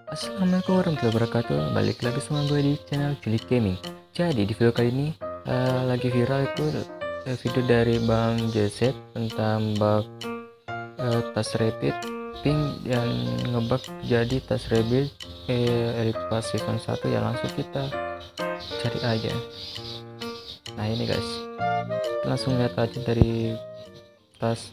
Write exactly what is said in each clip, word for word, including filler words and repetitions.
Assalamualaikum warahmatullahi wabarakatuh. Balik lagi sama gue di channel Culik Gaming. Jadi di video kali ini uh, lagi viral itu uh, video dari Bang Jz tentang bug uh, tas rapid ping dan ngebug jadi tas rapid eh, Elite Pass Season satu. Ya langsung kita cari aja. Nah ini guys, kita langsung lihat aja dari tas.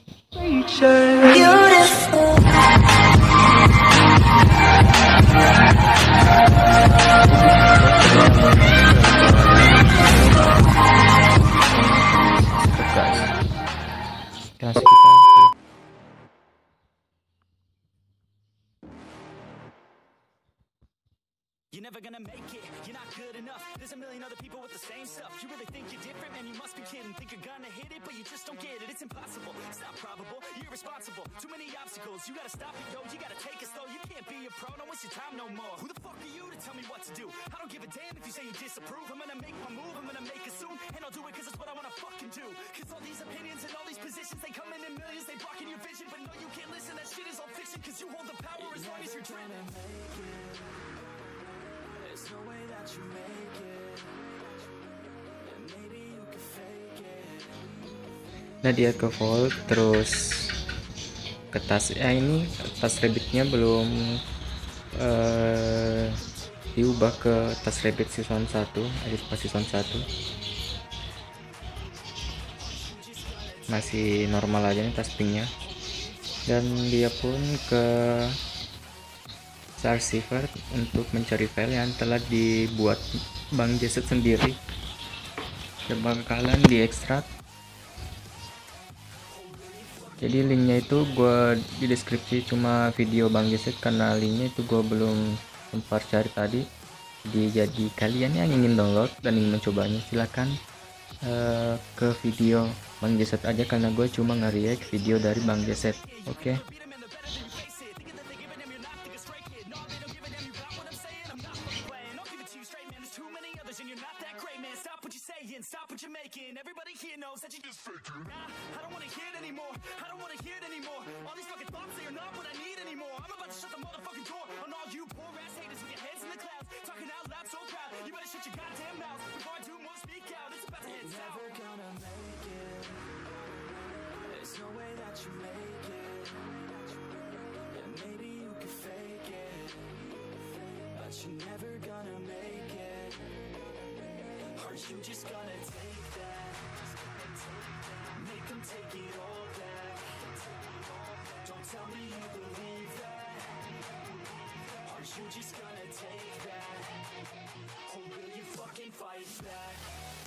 Langsung kita You're never gonna make it, you're not good enough. There's a million other people with the same stuff. You really think you're different, man, you must be kidding. Think you're gonna hit it, but you just don't get it. It's impossible, it's not probable, you're irresponsible. Too many obstacles, you gotta stop it, yo. You gotta take it slow, you can't be a pro. Don't waste your time no more. Who the fuck are you to tell me what to do? I don't give a damn if you say you disapprove. I'm gonna make my move, I'm gonna make it soon. And I'll do it cause it's what I wanna fucking do. Cause all these opinions and all these positions, they come in in millions. They blocking your vision, but no you can't listen. That shit is all fiction. Cause you hold the power as long as you're dreaming. There's no way that you make it, and maybe you can fake it. Nah dia ke vault terus ke tas ya, ini tas rabbitnya belum uh, diubah ke tas rabbit season satu, Elite Pass season satu. Masih normal aja nih tas pinknya, dan dia pun ke archiver untuk mencari file yang telah dibuat Bang Jz sendiri dan bakalan diekstrak. Jadi linknya itu gue di deskripsi, cuma video Bang Jz karena linknya itu gue belum sempat cari tadi. Jadi, jadi kalian yang ingin download dan ingin mencobanya silahkan uh, ke video Bang Jz aja karena gue cuma nge-react video dari Bang Jz. Oke okay? Stop what you're making. Everybody here knows that you just fake it. Nah, I don't wanna hear it anymore. I don't wanna hear it anymore. All these fucking thoughts, they are not what I need anymore. I'm about to shut the motherfucking door on all you poor ass haters with your heads in the clouds, talking out loud so proud. You better shut your goddamn mouth before I do more. Speak out. It's about to hit south. Never gonna make it. There's no way that you make it. And maybe you can fake it, but you're never gonna make it. Are you just gonna take that? Make them take it all back. Don't tell me you believe that. Are you just gonna take that? Or will you fucking fight back?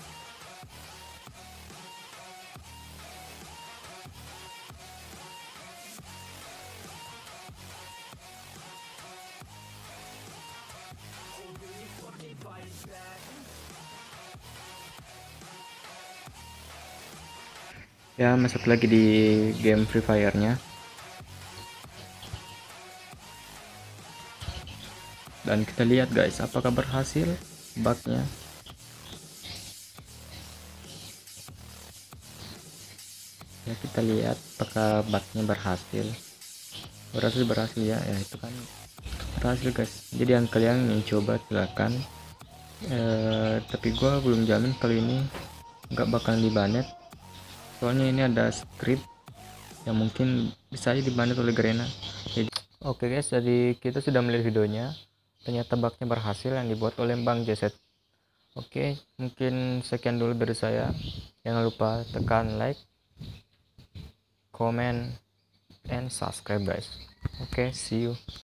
Or will you fucking fight back? Ya, masuk lagi di game Free Fire-nya. Dan kita lihat guys, apakah berhasil bugnya. Ya, kita lihat apakah bugnya berhasil. Berhasil berhasil ya, ya itu kan berhasil guys. Jadi yang kalian yang coba silakan. Eh, tapi gua belum jamin kali ini nggak bakalan dibanet. Soalnya ini ada script yang mungkin bisa aja dibanet oleh Garena. Jadi, oke okay guys, jadi kita sudah melihat videonya. Ternyata bugnya berhasil yang dibuat oleh Bang Jz. Oke, okay, mungkin sekian dulu dari saya. Jangan lupa tekan like, comment, and subscribe guys. Oke, okay, see you.